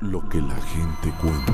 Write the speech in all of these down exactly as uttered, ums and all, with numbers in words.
Lo que la gente cuenta.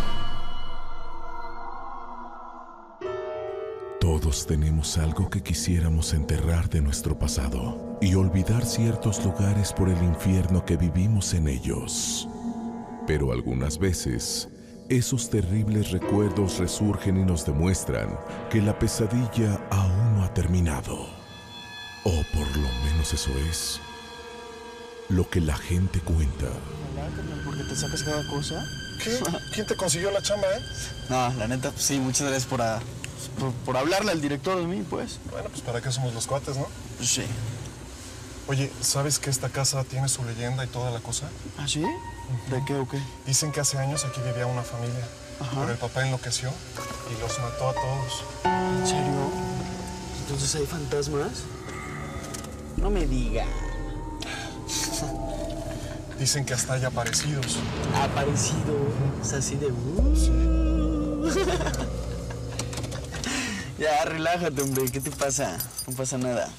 Todos tenemos algo que quisiéramos enterrar de nuestro pasado y olvidar ciertos lugares por el infierno que vivimos en ellos. Pero algunas veces, esos terribles recuerdos resurgen y nos demuestran que la pesadilla aún no ha terminado. O por lo menos eso es lo que la gente cuenta. ¿Por qué te sacas cada cosa? ¿Qué? ¿Quién te consiguió la chamba, eh? No, la neta, pues sí, muchas gracias por, a, por, por hablarle al director de mí, pues. Bueno, pues para qué somos los cuates, ¿no? Pues sí. Oye, ¿sabes que esta casa tiene su leyenda y toda la cosa? ¿Ah, sí? Uh-huh. ¿De qué o qué? Dicen que hace años aquí vivía una familia. Ajá. Pero el papá enloqueció y los mató a todos. ¿En serio? ¿Entonces hay fantasmas? No me digas. Dicen que hasta hay aparecidos. ¿Aparecidos? Así de... Uh. Sí. Ya, relájate, hombre. ¿Qué te pasa? No pasa nada.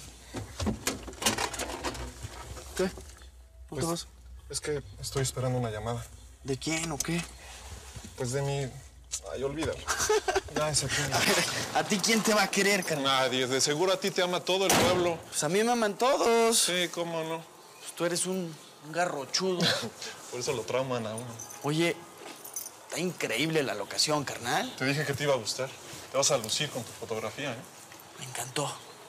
¿Qué? ¿Dónde pues, vas? Es que estoy esperando una llamada. ¿De quién o qué? Pues de mi... Ay, olvídalo. Ya, ese tío. ¿A ti quién te va a querer, carnal? Nadie. De seguro a ti te ama todo el pueblo. Pues a mí me aman todos. Sí, cómo no. Pues tú eres un, un garrochudo. Por eso lo trauman a uno. Oye, está increíble la locación, carnal. Te dije que te iba a gustar. Te vas a lucir con tu fotografía, ¿eh? Me encantó.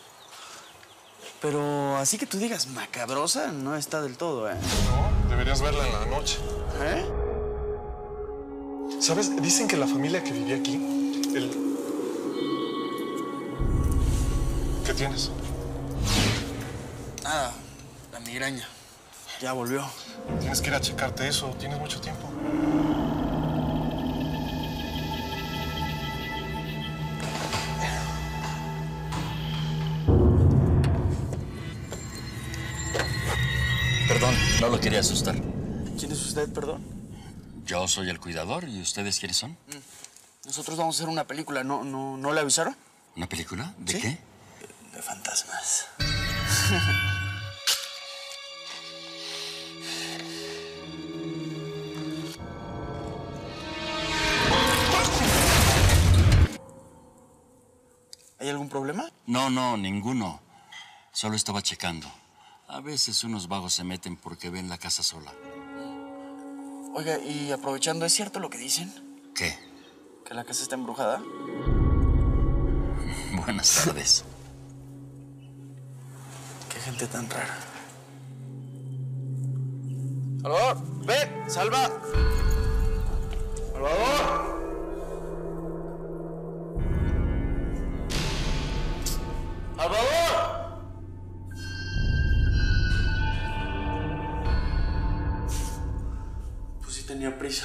Pero así que tú digas macabrosa, no está del todo, ¿eh? No, deberías verla en la noche. ¿Eh? ¿Sabes? Dicen que la familia que vivía aquí, el... ¿Qué tienes? Nada, la migraña. Ya volvió. Tienes que ir a checarte eso. Tienes mucho tiempo. Perdón, no lo quería asustar. ¿Quién es usted, perdón? Yo soy el cuidador. ¿Y ustedes quiénes son? Nosotros vamos a hacer una película. ¿No, no, ¿no le avisaron? ¿Una película? ¿De ¿Sí? qué? De fantasmas. ¿Hay algún problema? No, no, ninguno. Solo estaba checando. A veces unos vagos se meten porque ven la casa sola. Oiga, y aprovechando, ¿es cierto lo que dicen? ¿Qué? ¿Que la casa está embrujada? Buenas tardes. Qué gente tan rara. ¡Salvador! ¡Ven! ¡Salva! ¡Salvador! ¡Salvador! Pues sí tenía prisa.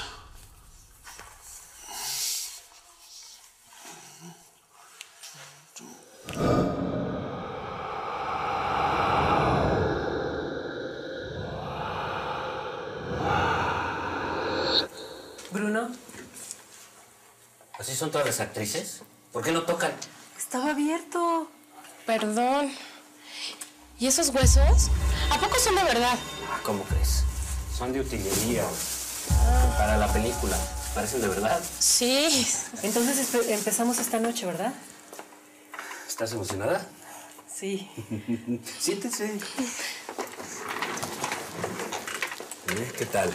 Bruno. ¿Así son todas las actrices? ¿Por qué no tocan? Estaba abierto. Perdón. ¿Y esos huesos? ¿A poco son de verdad? Ah, ¿cómo crees? Son de utilería. Ah. Para la película. ¿Parecen de verdad? Sí. Entonces empezamos esta noche, ¿verdad? ¿Estás emocionada? Sí. Siéntese. ¿Eh? ¿Qué tal?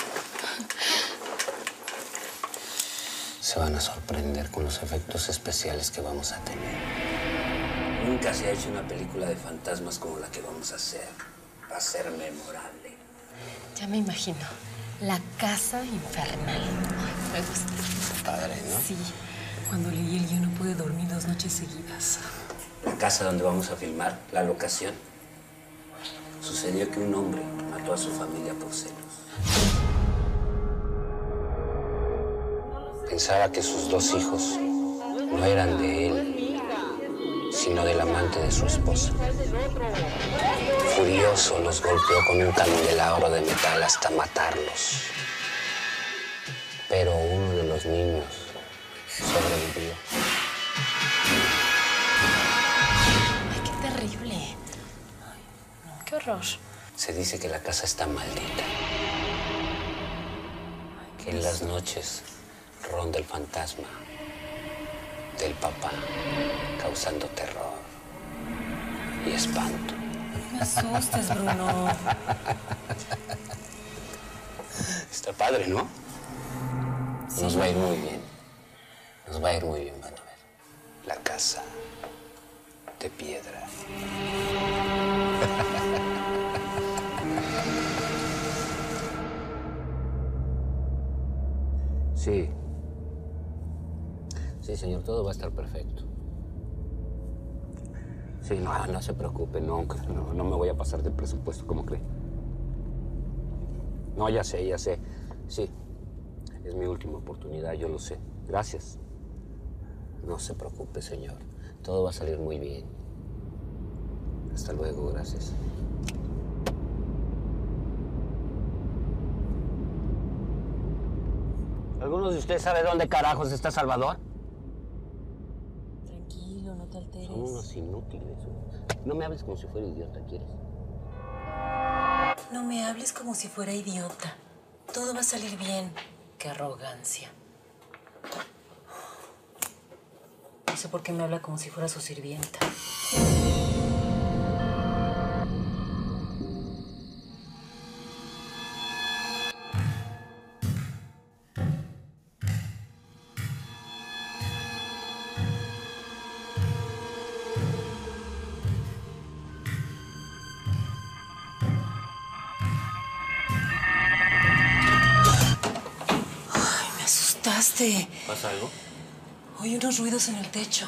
Se van a sorprender con los efectos especiales que vamos a tener. Nunca se ha hecho una película de fantasmas como la que vamos a hacer. Va a ser memorable. Ya me imagino. La casa infernal. Ay, me gusta. Padre, ¿no? Sí. Cuando leí el guión no pude dormir dos noches seguidas. La casa donde vamos a filmar, la locación. Sucedió que un hombre mató a su familia por celos. Pensaba que sus dos hijos no eran de él, sino del amante de su esposa. Furioso, los golpeó con un candelabro de metal hasta matarlos. Pero uno de los niños sobrevivió. Ay, qué terrible. Ay, no, qué horror. Se dice que la casa está maldita. Que en las noches ronda el fantasma del papá, causando terror y espanto. No me asustes, Bruno. Está padre, ¿no? Sí. Nos va a ir muy bien. Nos va a ir muy bien, van a ver. La casa de piedra. Sí. Sí, señor, todo va a estar perfecto. Sí, no, no se preocupe, no, no, no me voy a pasar del presupuesto, ¿cómo cree? No, ya sé, ya sé. Sí, es mi última oportunidad, yo lo sé. Gracias. No se preocupe, señor. Todo va a salir muy bien. Hasta luego, gracias. ¿Alguno de ustedes sabe dónde carajos está Salvador? Tranquilo, no te alteres. Son unos inútiles. No me hables como si fuera idiota, ¿quieres? No me hables como si fuera idiota. Todo va a salir bien. Qué arrogancia. No sé por qué me habla como si fuera su sirvienta. ¿Pasa algo? Oí unos ruidos en el techo.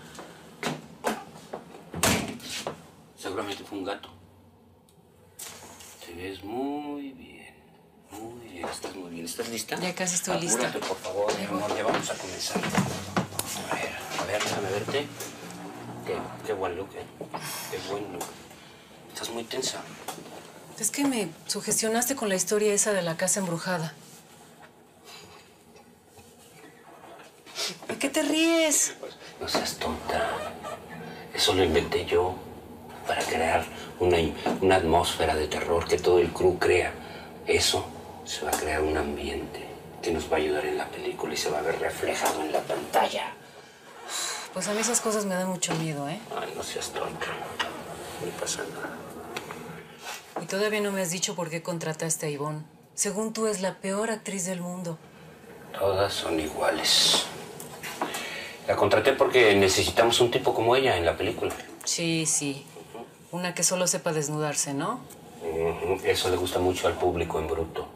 Seguramente fue un gato. Te ves muy bien. Muy bien. Estás muy bien. ¿Estás lista? Ya casi estoy lista. Apúrate, por favor, mi amor. Ya vamos a comenzar. A ver, a ver, déjame verte. Qué, qué buen look, ¿eh? Qué buen look. Estás muy tensa. Es que me sugestionaste con la historia esa de la casa embrujada. ¿De qué te ríes? No seas tonta. Eso lo inventé yo para crear una, una atmósfera de terror que todo el crew crea. Eso se va a crear un ambiente que nos va a ayudar en la película y se va a ver reflejado en la pantalla. Pues a mí esas cosas me dan mucho miedo, ¿eh? Ay, no seas tonta. No pasa nada. Y todavía no me has dicho por qué contrataste a Ivonne. Según tú, es la peor actriz del mundo. Todas son iguales. La contraté porque necesitamos un tipo como ella en la película. Sí, sí. Una que solo sepa desnudarse, ¿no? Uh-huh. Eso le gusta mucho al público en bruto.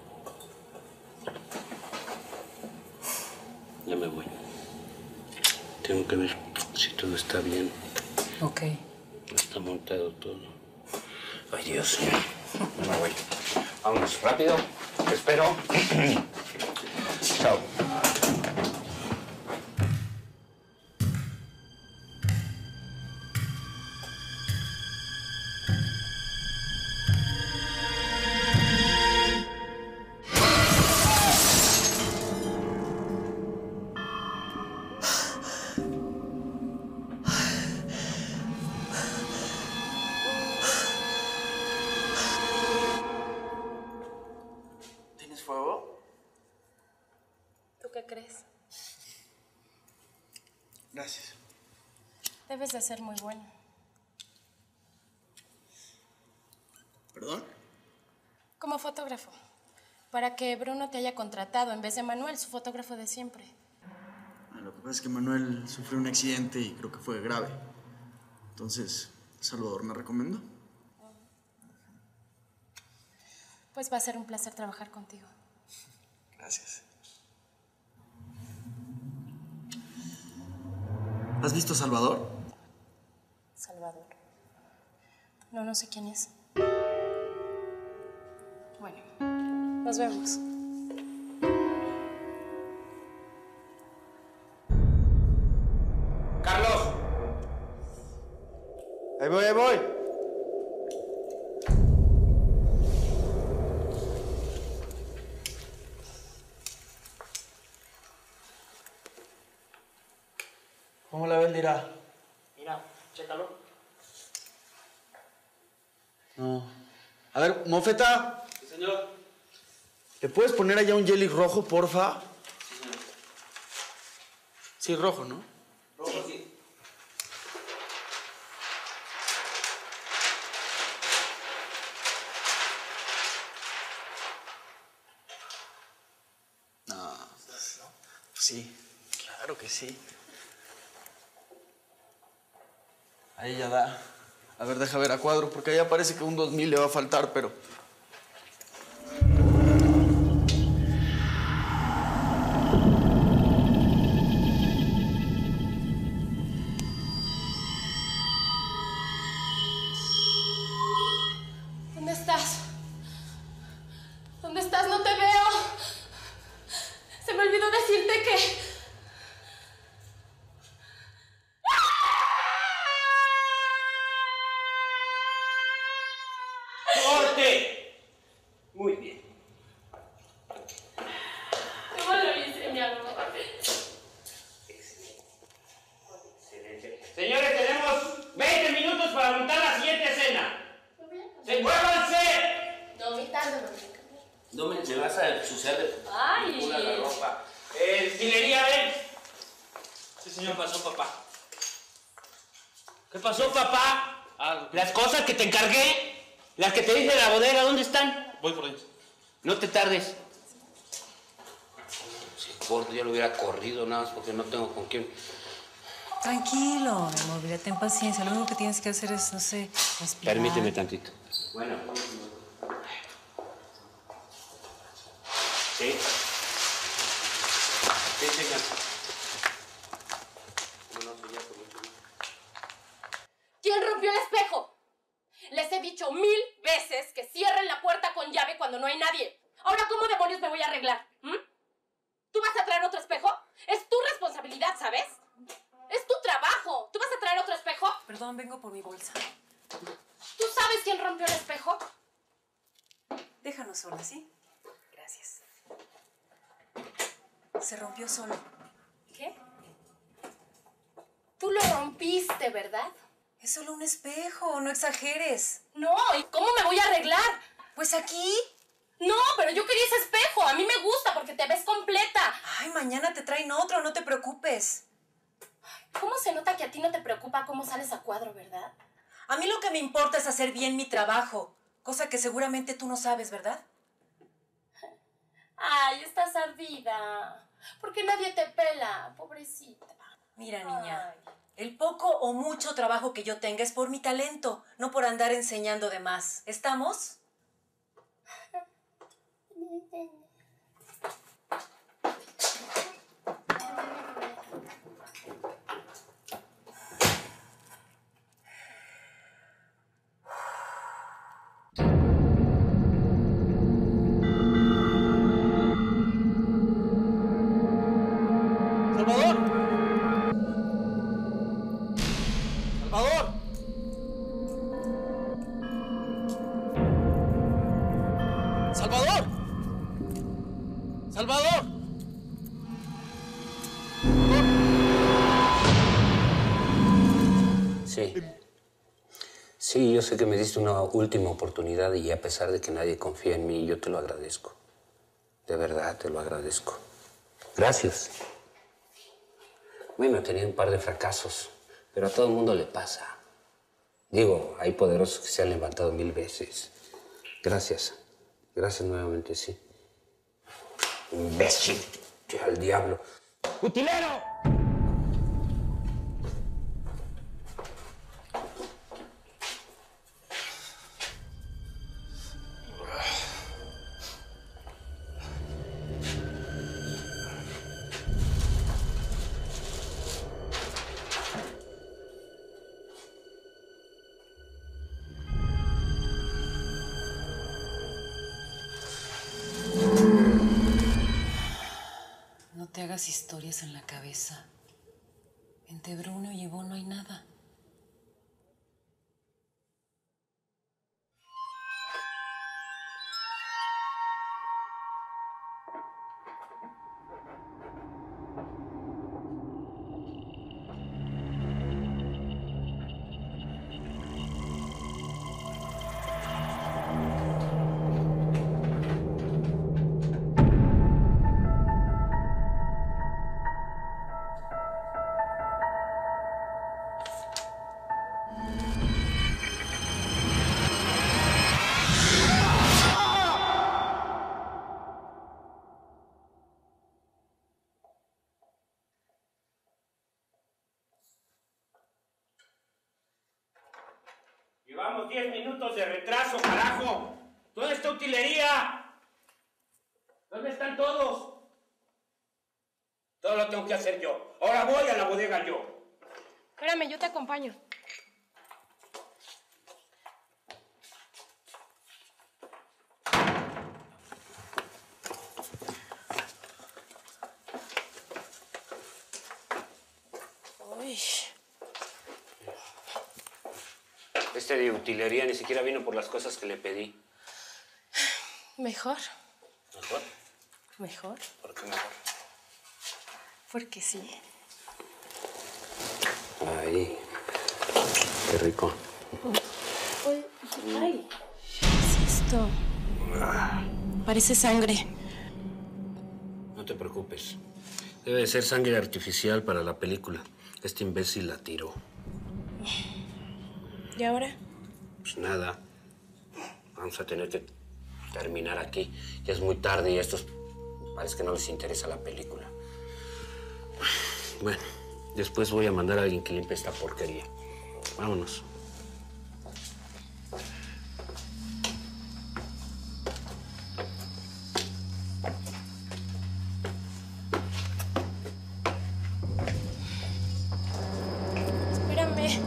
Ya me voy. Tengo que ver si todo está bien. Ok. Está montado todo. Ay, Dios. Me voy. Vámonos, rápido. Te espero. Chao. ¿Tienes fuego? ¿Tú qué crees? Gracias. Debes de ser muy bueno. ¿Perdón? Como fotógrafo. Para que Bruno te haya contratado en vez de Manuel, su fotógrafo de siempre. Ah, lo que pasa es que Manuel sufrió un accidente y creo que fue grave. Entonces, Salvador me recomendó. Pues va a ser un placer trabajar contigo. Gracias. ¿Has visto a Salvador? Salvador. No, no sé quién es. Bueno, nos vemos. ¡Carlos! Ahí voy, ahí voy. ¿Cómo la ves, Lira? Mira, chécalo. No. A ver, Mofeta. Sí, señor. ¿Le puedes poner allá un jelly rojo, porfa? Sí, rojo, ¿no? Rojo, sí. No, pues sí, claro que sí. Ahí ya da. A ver, deja ver a cuadro, porque allá parece que un dos mil le va a faltar, pero... ¿Dónde estás? ¿Dónde estás? No te veo. Se me olvidó decirte que... ¡Corte! Muy bien. ¿Cómo lo hice, mi amor? Excelente. Señores, tenemos veinte minutos para montar la siguiente escena. ¡Se muévanse! No, me tardo, no me No me, me vas a ensuciar de Ay. pintura la ropa. Eh, Destilería, ven. Sí, señor. ¿Qué pasó, papá? ¿Qué pasó, papá? Ah, las cosas que te encargué, las que te dije de la bodega, ¿dónde están? Voy por ellos. No te tardes. Si gordo ya lo hubiera corrido nada más porque no tengo con quién. Tranquilo, mi amor, mira, ten paciencia. Lo único que tienes que hacer es, no sé, respirar. Permíteme tantito. Bueno. Sí. Sí, señor. ¿Cómo no, señor? ¿Quién rompió el espejo? Les he dicho mil veces que cierren la puerta con llave cuando no hay nadie. Ahora, ¿cómo demonios me voy a arreglar? ¿Mm? ¿Tú vas a traer otro espejo? Es tu responsabilidad, ¿sabes? Es tu trabajo. ¿Tú vas a traer otro espejo? Perdón, vengo por mi bolsa. ¿Tú sabes quién rompió el espejo? Déjanos sola, ¿sí? Gracias. Se rompió solo. ¿Qué? Tú lo rompiste, ¿verdad? Es solo un espejo, no exageres. No, ¿y cómo me voy a arreglar? Pues aquí. No, pero yo quería ese espejo. A mí me gusta porque te ves completa. Ay, mañana te traen otro, no te preocupes. ¿Cómo se nota que a ti no te preocupa cómo sales a cuadro, verdad? A mí lo que me importa es hacer bien mi trabajo, cosa que seguramente tú no sabes, ¿verdad? Ay, estás ardida. Porque nadie te pela, pobrecita. Mira, niña, Ay. el poco o mucho trabajo que yo tenga es por mi talento, no por andar enseñando de más. ¿Estamos? ¡Salvador! ¡Salvador! ¡Salvador! ¡Salvador! Sí. Sí, yo sé que me diste una última oportunidad y a pesar de que nadie confía en mí, yo te lo agradezco. De verdad, te lo agradezco. Gracias. Bueno, tenía un par de fracasos, pero a todo el mundo le pasa. Digo, hay poderosos que se han levantado mil veces. Gracias. Gracias nuevamente, sí. Imbécil. Que al diablo. ¡Utilero! No te hagas historias en la cabeza. Entre Bruno y Ivonne no hay nada. Llevamos diez minutos de retraso, carajo. ¿Dónde está utilería? ¿Dónde están todos? Todo lo tengo que hacer yo. Ahora voy a la bodega yo. Espérame, yo te acompaño. Uy. Este de utilería ni siquiera vino por las cosas que le pedí. ¿Mejor? ¿Mejor? ¿Mejor? ¿Por qué mejor? Porque sí. Ay, qué rico. Uy, ay. ¿Qué es esto? Parece sangre. No te preocupes. Debe de ser sangre artificial para la película. Este imbécil la tiró. ¿Y ahora? Pues nada. Vamos a tener que terminar aquí. Ya es muy tarde y a estos parece que no les interesa la película. Bueno, después voy a mandar a alguien que limpie esta porquería. Vámonos. Espérame.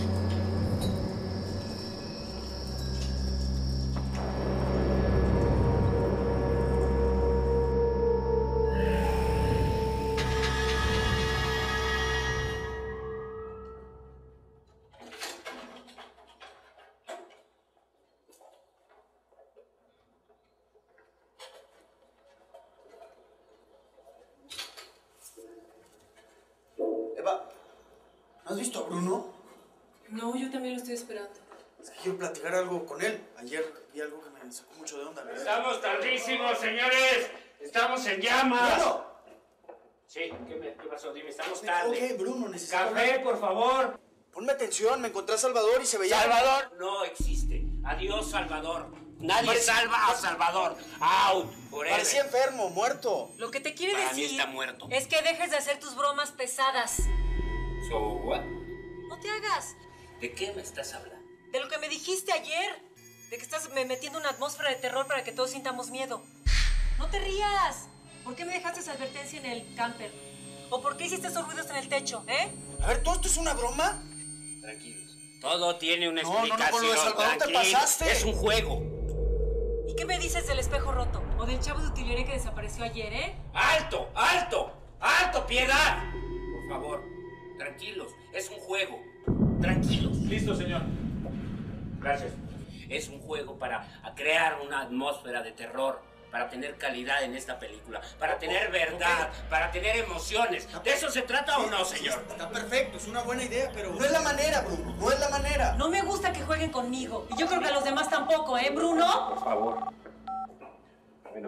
Eva, ¿no has visto a Bruno? No, yo también lo estoy esperando. Es que quiero platicar algo con él. Ayer vi algo que me sacó mucho de onda. ¿Verdad? Estamos tardísimos, señores. Estamos en llamas. ¡Bruno! Sí, ¿qué, me, ¿qué pasó? Dime, estamos tarde. Ok, Bruno, necesito... Café, por favor. Ponme atención, me encontré a Salvador y se veía... Salvador no existe. Adiós, Salvador. Nadie Parece- salva a Salvador. Out, por Parecía enfermo, muerto. Lo que te quiere Para mí decir está muerto. es que dejes de hacer tus bromas pesadas. So what? No te hagas. ¿De qué me estás hablando? De lo que me dijiste ayer. De que estás me metiendo una atmósfera de terror para que todos sintamos miedo. No te rías. ¿Por qué me dejaste esa advertencia en el camper? ¿O por qué hiciste esos ruidos en el techo, eh? A ver, ¿todo esto es una broma? Tranquilos. Todo tiene una No, no, no, explicación. con lo de Salvador te tranquilos. pasaste. Es un juego. ¿Y qué me dices del espejo roto? ¿O del chavo de utilería que desapareció ayer, eh? ¡Alto! ¡Alto! ¡Alto! ¡Piedad! Por favor, tranquilos. Es un juego. Tranquilos. Listo, señor. Gracias. Es un juego para crear una atmósfera de terror, para tener calidad en esta película, para tener verdad, para tener emociones. ¿De eso se trata o no, señor? Está perfecto, es una buena idea, pero... No es la manera, Bruno, no es la manera. No me gusta que jueguen conmigo. Y yo creo que a los demás tampoco, ¿eh, Bruno? Por favor. Bueno.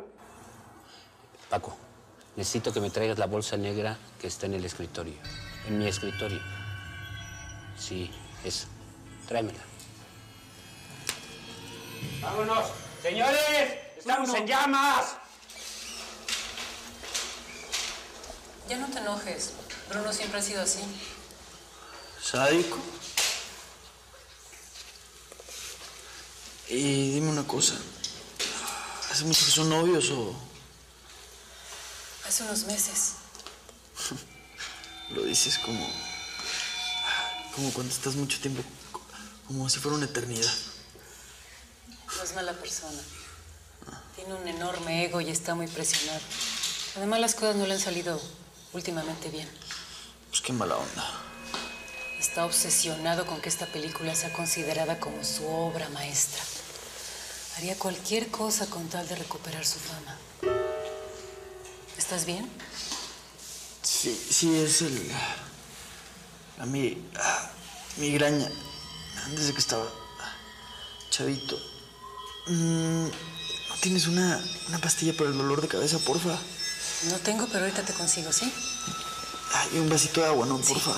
Paco, necesito que me traigas la bolsa negra que está en el escritorio. En mi escritorio. Sí, esa. Tráemela. ¡Vámonos! ¡Señores! ¡Estamos en llamas! Ya no te enojes. Bruno siempre ha sido así. ¿Sádico? Y dime una cosa. ¿Hace mucho que son novios o...? Hace unos meses. Lo dices como... Como cuando estás mucho tiempo... Como si fuera una eternidad. No es mala persona. Tiene un enorme ego y está muy presionado. Además, las cosas no le han salido últimamente bien. Pues qué mala onda. Está obsesionado con que esta película sea considerada como su obra maestra. Haría cualquier cosa con tal de recuperar su fama. ¿Estás bien? Sí, sí, es el... La mi... ah, migraña. Desde que estaba chavito. Mm, ¿No tienes una, una pastilla para el dolor de cabeza, porfa? No tengo, pero ahorita te consigo, ¿sí? Ay, un vasito de agua, ¿no? Porfa.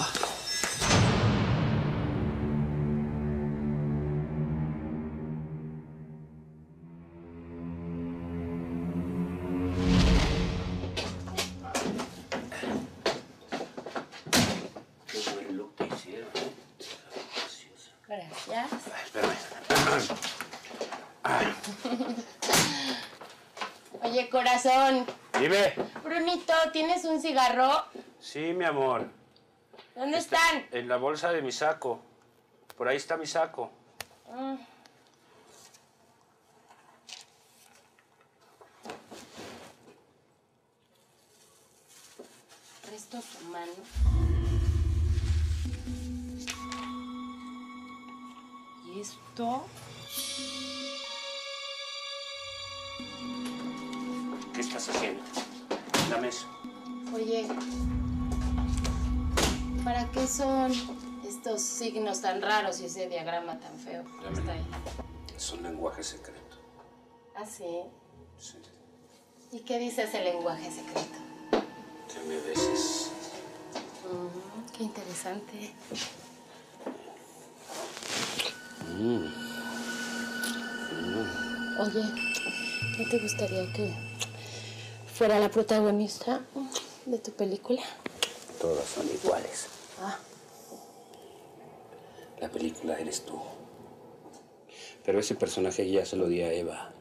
Qué buen look te hicieron. Gracias. Espérame. Oye, corazón. Dime. Brunito, ¿tienes un cigarro? Sí, mi amor. ¿Dónde Está están? en la bolsa de mi saco. Por ahí está mi saco. Ah. Presto tu mano. ¿Y esto? ¿Qué estás haciendo? Dame eso. Oye, ¿para qué son estos signos tan raros y ese diagrama tan feo? ¿Qué está ahí? Es un lenguaje secreto. ¿Ah, sí? Sí. ¿Y qué dice ese lenguaje secreto? Que me beses. Mm, qué interesante. Mm. Mm. Oye, ¿no te gustaría que fuera la protagonista de tu película? Todas son iguales. Ah. La película eres tú. Pero ese personaje ya se lo di a Eva.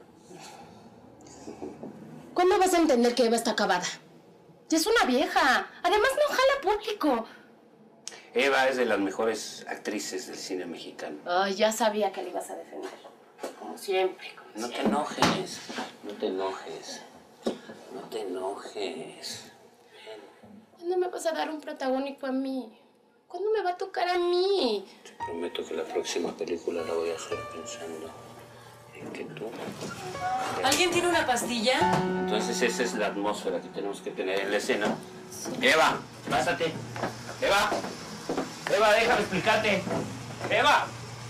¿Cuándo vas a entender que Eva está acabada? Ya es una vieja. Además, no jala público. Eva es de las mejores actrices del cine mexicano. Ay, ya sabía que le ibas a defender. Como siempre. Como No te siempre. enojes. No te enojes. No te enojes. ¿Cuándo me vas a dar un protagónico a mí? ¿Cuándo me va a tocar a mí? Te prometo que la próxima película la voy a hacer pensando en que tú... ¿Alguien tiene una pastilla? Entonces esa es la atmósfera que tenemos que tener en la escena. Eva, pásate. Eva. Eva, déjame explicarte. Eva.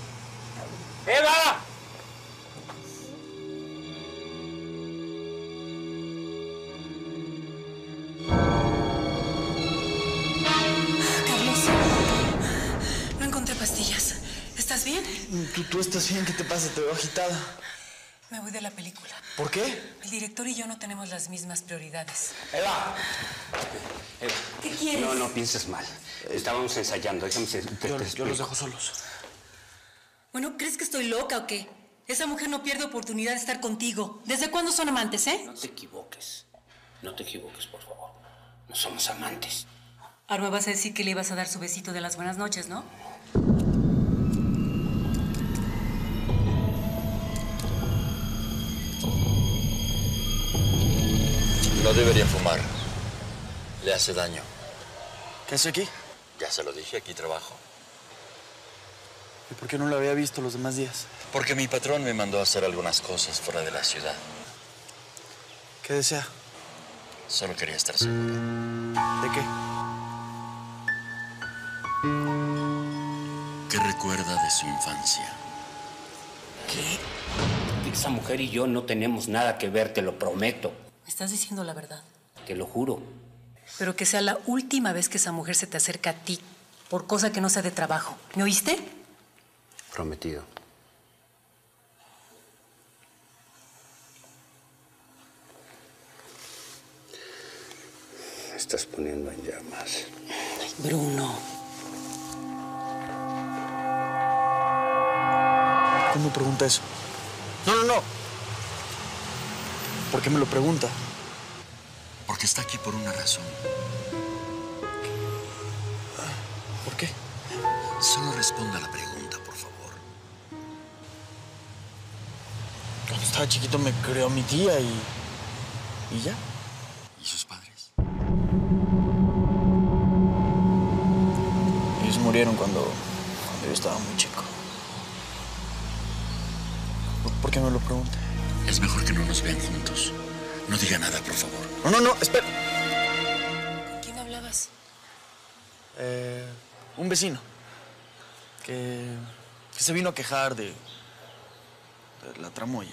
Eva. Carlos, no encontré pastillas. ¿Estás bien? ¿Tú, tú estás bien? ¿Qué te pasa? Te veo agitada. Me voy de la película. ¿Por qué? El director y yo no tenemos las mismas prioridades. Eva. Eva. ¿Qué quieres? No, no pienses mal. Estábamos ensayando. Déjame te, te, Yo, te yo los explico. dejo solos. Bueno, ¿crees que estoy loca o qué? Esa mujer no pierde oportunidad de estar contigo. ¿Desde cuándo son amantes, eh? No te equivoques. No te equivoques, por favor. No somos amantes. Ahora me vas a decir que le ibas a dar su besito de las buenas noches, ¿no? No debería fumar. Le hace daño. ¿Qué hace aquí? Ya se lo dije, aquí trabajo. ¿Y por qué no lo había visto los demás días? Porque mi patrón me mandó a hacer algunas cosas fuera de la ciudad. ¿Qué desea? Solo quería estar seguro. ¿De qué? ¿Qué recuerda de su infancia? ¿Qué? Esa mujer y yo no tenemos nada que ver, te lo prometo. Me estás diciendo la verdad. Te lo juro. Pero que sea la última vez que esa mujer se te acerca a ti por cosa que no sea de trabajo. ¿Me oíste? Prometido. Me estás poniendo en llamas. Ay, Bruno. ¿Por qué me pregunta eso? No, no, no. ¿Por qué me lo pregunta? Porque está aquí por una razón. ¿Por qué? Solo responda a la pregunta, por favor. Cuando estaba chiquito me creó mi tía y... ¿Y ya? ¿Y sus padres? Ellos murieron cuando, cuando yo estaba muy chico. ¿Por, por qué me lo pregunta? Es mejor que no nos vean juntos. No diga nada, por favor. No, no, no, espera. ¿Con quién hablabas? Eh, un vecino que, que se vino a quejar de, de la tramoya.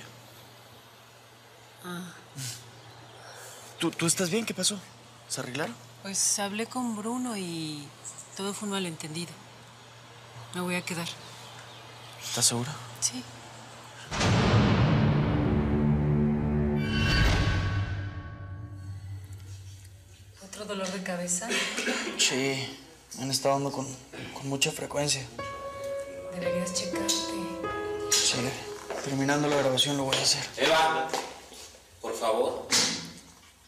Ah. ¿Tú, ¿Tú estás bien? ¿Qué pasó? ¿Se arreglaron? Pues hablé con Bruno y todo fue un malentendido. Me voy a quedar. ¿Estás segura? Sí. ¿Otro dolor de cabeza? Sí, me han estado dando con, con mucha frecuencia. Deberías checarte. Sí, terminando la grabación lo voy a hacer. Eva, por favor.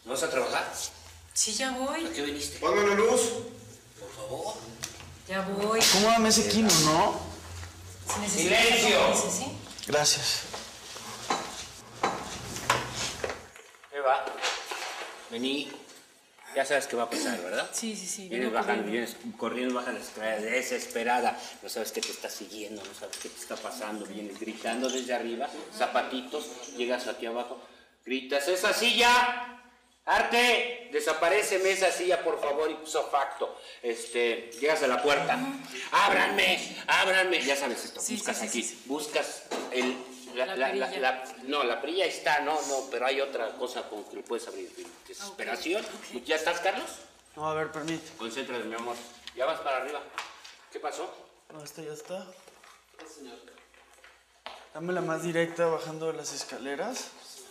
¿No vas a trabajar? Sí, ya voy. ¿A qué viniste? Ponme la luz. Por favor. Ya voy. Acomódame ese quino, ¿no? Si necesitas ¡Silencio! algo, dices, ¿sí? Gracias. Eva, vení. Ya sabes qué va a pasar, ¿verdad? Sí, sí, sí. Vienes vengo bajando, corriendo. vienes corriendo, bajas las escaleras, desesperada. No sabes qué te está siguiendo, no sabes qué te está pasando. Vienes gritando desde arriba, zapatitos, llegas aquí abajo, gritas, ¡esa silla! ¡Arte! Desaparéceme esa silla, por favor, ipso facto. Este, llegas a la puerta. Uh-huh. ¡Ábranme! ¡Ábranme! Ya sabes esto, Sí, buscas sí, sí, aquí, sí, sí. buscas el... La, La la, la, perilla. la, no, la perilla está, no, no, pero hay otra cosa con que lo puedes abrir. Desesperación. Okay, okay. ¿Ya estás, Carlos? No, a ver, permite. Concéntrate, mi amor. Ya vas para arriba. ¿Qué pasó? No, esta ya está. Sí, señor. Dame la más directa bajando las escaleras.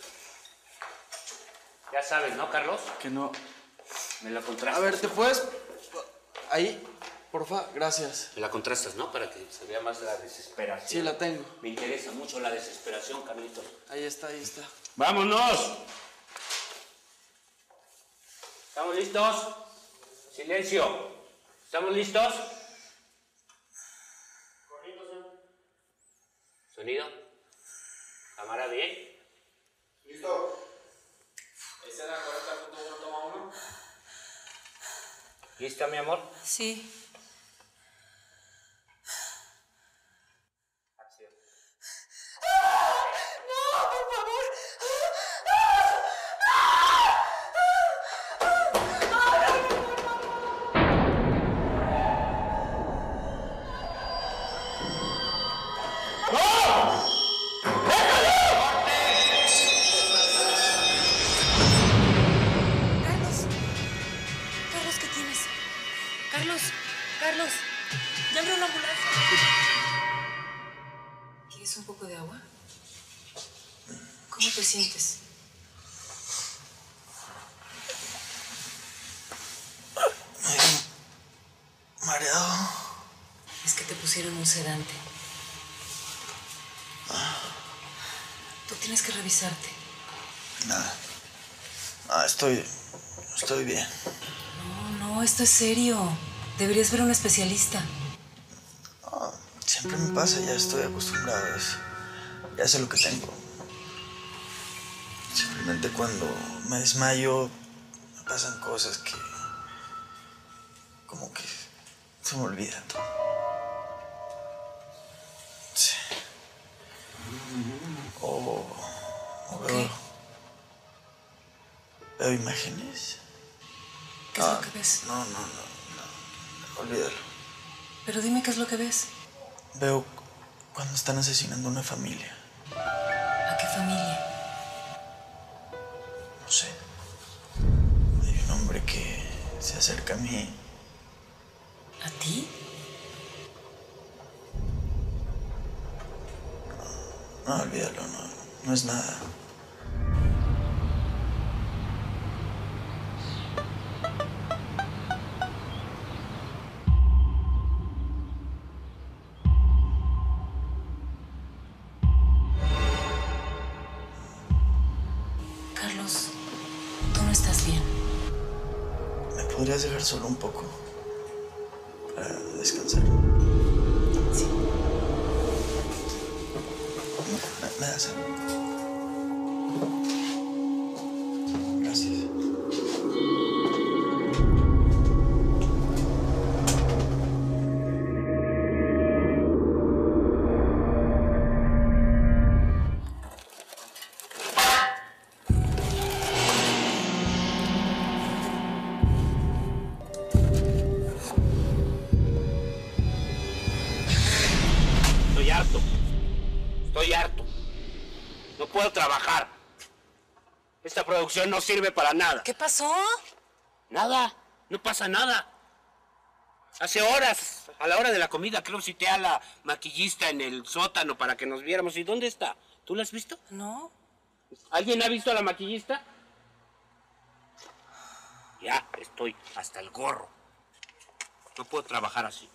Ya sabes, ¿no, Carlos? Que no... Me la contrastas. A ver, ¿te puedes...? Ahí, porfa, gracias. Me la contrastas, ¿no? Para que se vea más la desesperación. Sí, la tengo. Me interesa mucho la desesperación, Carlitos. Ahí está, ahí está. ¡Vámonos! ¿Estamos listos? Silencio. ¿Estamos listos? ¿Sonido? ¿Cámara bien? ¿Listo? ¿Escena cuarenta punto uno, toma uno? ¿Lista, mi amor? Sí. Acción. ¡No, por favor! Carlos. Carlos, ¿qué tienes? Carlos. Carlos. Llame a una ambulancia. ¿Quieres un poco de agua? ¿Cómo te sientes? Mareado. Es que te pusieron un sedante. Tú tienes que revisarte. Nada. Ah, estoy... Estoy bien. No, no, esto es serio. Deberías ver a un especialista. No, siempre me pasa, ya estoy acostumbrado a eso. Ya sé lo que tengo. Simplemente cuando me desmayo, me pasan cosas que... como que se me olvida todo. Sí. O... o veo... ¿Qué? Veo imágenes. ¿Qué es lo que ves? No, no, no, no. Olvídalo. Pero dime qué es lo que ves. Veo cuando están asesinando a una familia. ¿A qué familia? No sé. Hay un hombre que se acerca a mí. ¿A ti? No, no, olvídalo, no, no es nada. Carlos, tú no estás bien. ¿Me podrías dejar solo un poco? Para descansar. Sí. ¿Me, me das algo? Gracias. Estoy harto. Estoy harto. No puedo trabajar. Esta producción no sirve para nada. ¿Qué pasó? Nada. No pasa nada. Hace horas, a la hora de la comida, creo cité a la maquillista en el sótano para que nos viéramos. ¿Y dónde está? ¿Tú la has visto? No. ¿Alguien ha visto a la maquillista? Ya estoy hasta el gorro. No puedo trabajar así.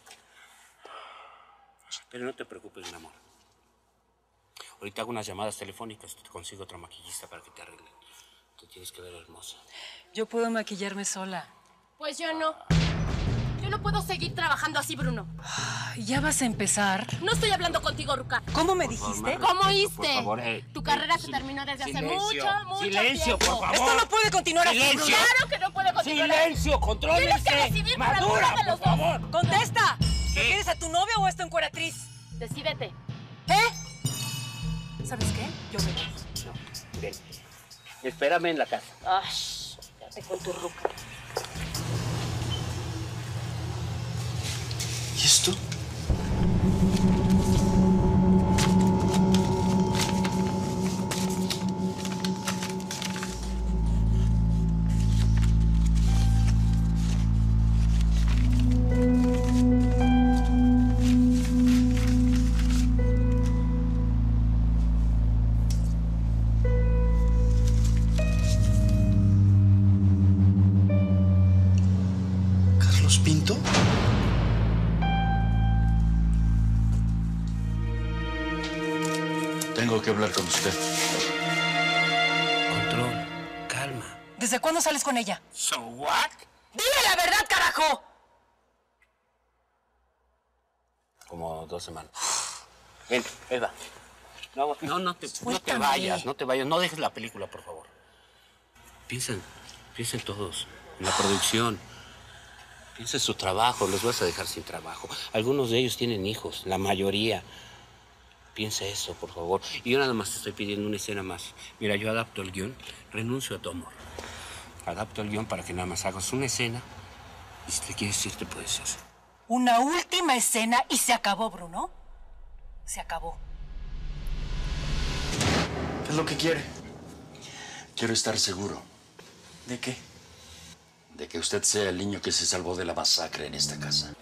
Pero no te preocupes, mi amor. Ahorita hago unas llamadas telefónicas y te consigo otra maquillista para que te arreglen. Te tienes que ver hermosa. Yo puedo maquillarme sola. Pues yo no. Yo no puedo seguir trabajando así, Bruno. ¿Ya vas a empezar? No estoy hablando contigo, Ruca. ¿Cómo me dijiste? ¿Cómo Por oíste? favor, eh, Tu carrera eh, se terminó desde hace silencio, mucho, mucho silencio, tiempo. por favor. Esto no puede continuar así, Silencio. Bruno. Claro que no puede continuar. ¡Silencio! Tienes que ¡Contrólese! decidir por alguno ¡Madura, de los por dos. favor! ¡Contesta! ¿Quieres a tu novia o a esta encueratriz? Decídete. ¿Eh? ¿Sabes qué? Yo me voy. No, ven. Espérame en la casa. Ay, quédate con tu Ruca. ¿Y esto? ¿Carlos Pinto? Tengo que hablar con usted. Control. Calma. ¿Desde cuándo sales con ella? ¿So what? ¡Dime la verdad, carajo! Como dos semanas. Ven, Eva. No, no, no te, no te Suéltame. vayas, no te vayas. No dejes la película, por favor. Piensen, piensen todos en la producción. Piensa en su trabajo, los vas a dejar sin trabajo. Algunos de ellos tienen hijos, la mayoría. Piensa eso, por favor. Y yo nada más te estoy pidiendo una escena más. Mira, yo adapto el guión, renuncio a tu amor. Adapto el guión para que nada más hagas una escena y si te quieres ir, te puedes ir. Una última escena y se acabó, Bruno. Se acabó. ¿Qué es lo que quiere? Quiero estar seguro ¿De qué? de que usted sea el niño que se salvó de la masacre en esta casa.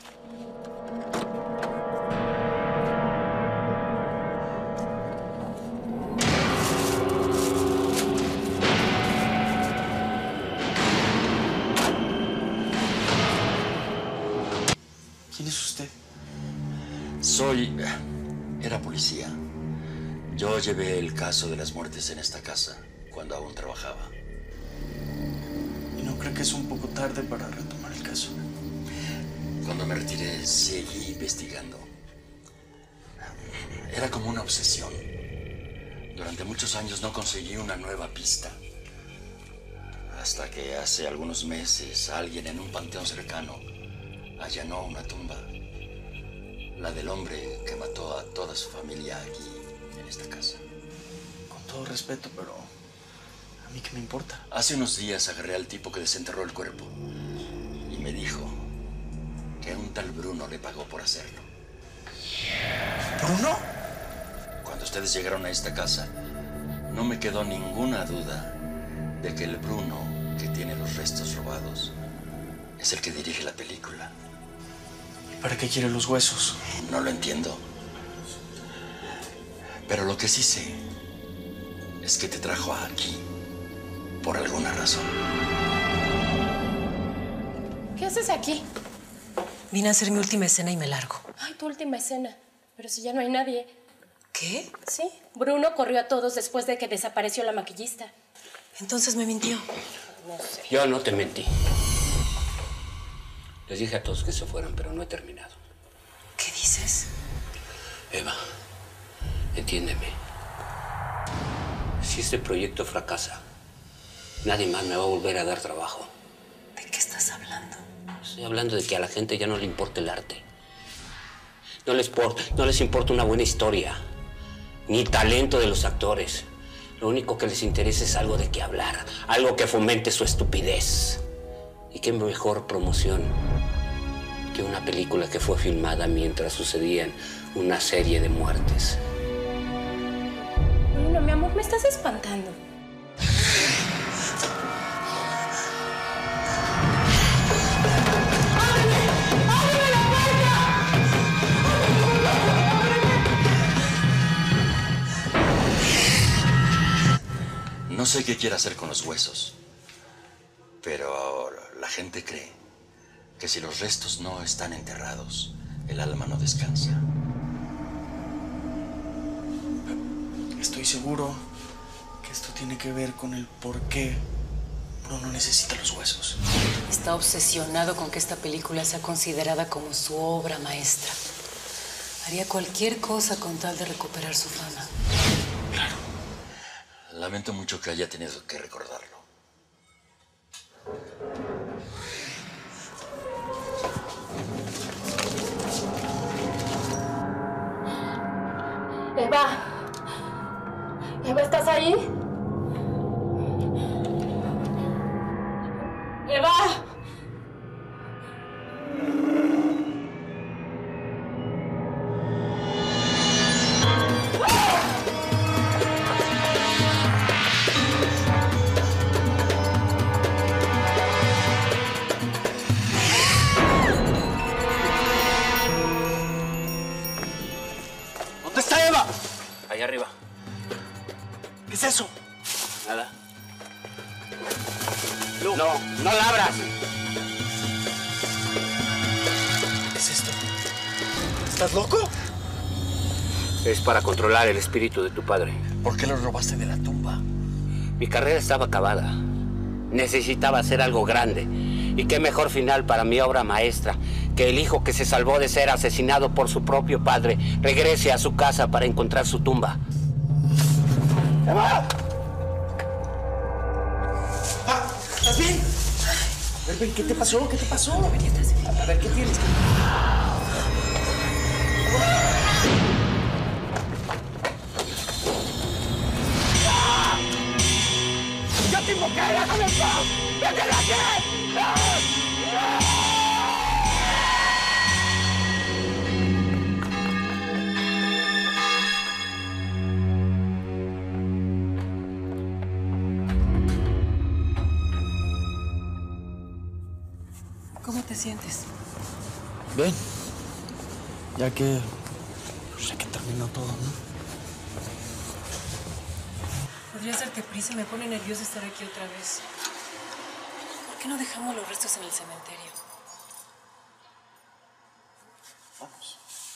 ¿Quién es usted? Soy... era policía. Yo llevé el caso de las muertes en esta casa cuando aún trabajaba. ¿Y no cree que es un poco tarde para retomar el caso? Cuando me retiré, seguí investigando. Era como una obsesión. Durante muchos años no conseguí una nueva pista. Hasta que hace algunos meses alguien en un panteón cercano allanó una tumba. La del hombre que mató a toda su familia aquí, en esta casa. Con todo respeto, pero ¿a mí qué me importa? Hace unos días agarré al tipo que desenterró el cuerpo y me dijo que un tal Bruno le pagó por hacerlo. ¿Bruno? Cuando ustedes llegaron a esta casa, no me quedó ninguna duda de que el Bruno que tiene los restos robados es el que dirige la película. ¿Y para qué quiere los huesos? No lo entiendo. Pero lo que sí sé es que te trajo aquí por alguna razón. ¿Qué haces aquí? Vine a hacer mi última escena y me largo. Ay, tu última escena. Pero si ya no hay nadie. ¿Qué? Sí, Bruno corrió a todos después de que desapareció la maquillista. Entonces me mintió. No sé. Yo no te mentí. Les dije a todos que se fueran, pero no he terminado. ¿Qué dices? Eva, entiéndeme. Si este proyecto fracasa, nadie más me va a volver a dar trabajo. ¿De qué estás hablando? Estoy hablando de que a la gente ya no le importa el arte. No les, por, no les importa una buena historia, ni el talento de los actores. Lo único que les interesa es algo de qué hablar, algo que fomente su estupidez. Y qué mejor promoción que una película que fue filmada mientras sucedían una serie de muertes. Bruno, mi amor, me estás espantando. No sé qué quiere hacer con los huesos, pero la gente cree que si los restos no están enterrados, el alma no descansa. Estoy seguro que esto tiene que ver con el por qué Arturo no necesita los huesos. Está obsesionado con que esta película sea considerada como su obra maestra. Haría cualquier cosa con tal de recuperar su fama. Claro. Lamento mucho que haya tenido que recordarlo. Eva. Eva, ¿estás ahí? Eva. ¿Dónde está Eva? Allá arriba. ¿Qué es eso? Nada. No, no, no la abras. ¿Qué es esto? ¿Estás loco? Es para controlar el espíritu de tu padre. ¿Por qué lo robaste de la tumba? Mi carrera estaba acabada. Necesitaba hacer algo grande. Y qué mejor final para mi obra maestra que el hijo que se salvó de ser asesinado por su propio padre regrese a su casa para encontrar su tumba. ¡Eva! Ah, ¿estás bien? A ver, ven, ¿qué te pasó? ¿Qué te pasó? A ver, ¿qué tienes? ¡Yo te invoqué! ¡Déjame en paz! ¡Déjame aquí! ¿Cómo te sientes? Bien. Ya que... Pues ya que terminó todo, ¿no? Podrías darte prisa, me pone nerviosa estar aquí otra vez. ¿Por qué no dejamos los restos en el cementerio? Vamos.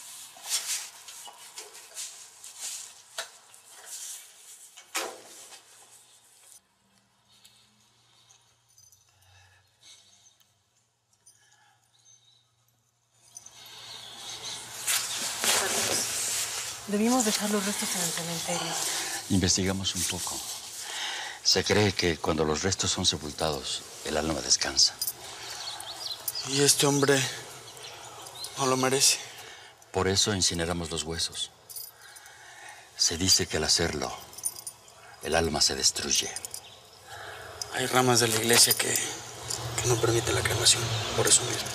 Debimos dejar los restos en el cementerio. Investigamos un poco. Se cree que cuando los restos son sepultados, el alma descansa. Y este hombre no lo merece. Por eso incineramos los huesos. Se dice que al hacerlo, el alma se destruye. Hay ramas de la iglesia que, que no permiten la cremación, por eso mismo.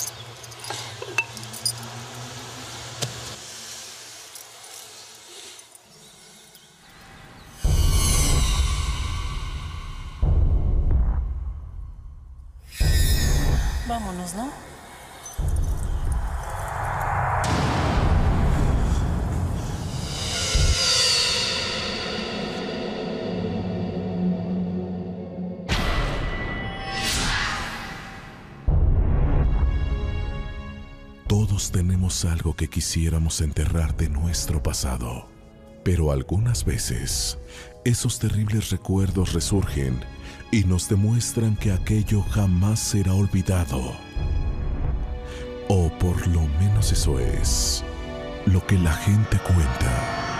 Vámonos, ¿no? Todos tenemos algo que quisiéramos enterrar de nuestro pasado, pero algunas veces esos terribles recuerdos resurgen y nos demuestran que aquello jamás será olvidado. O por lo menos eso es lo que la gente cuenta.